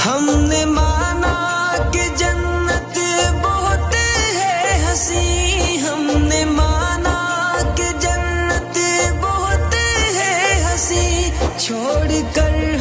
हमने माना कि जन्नत बहुत है हंसी, हमने माना कि जन्नत बहुत है हंसी, छोड़ कर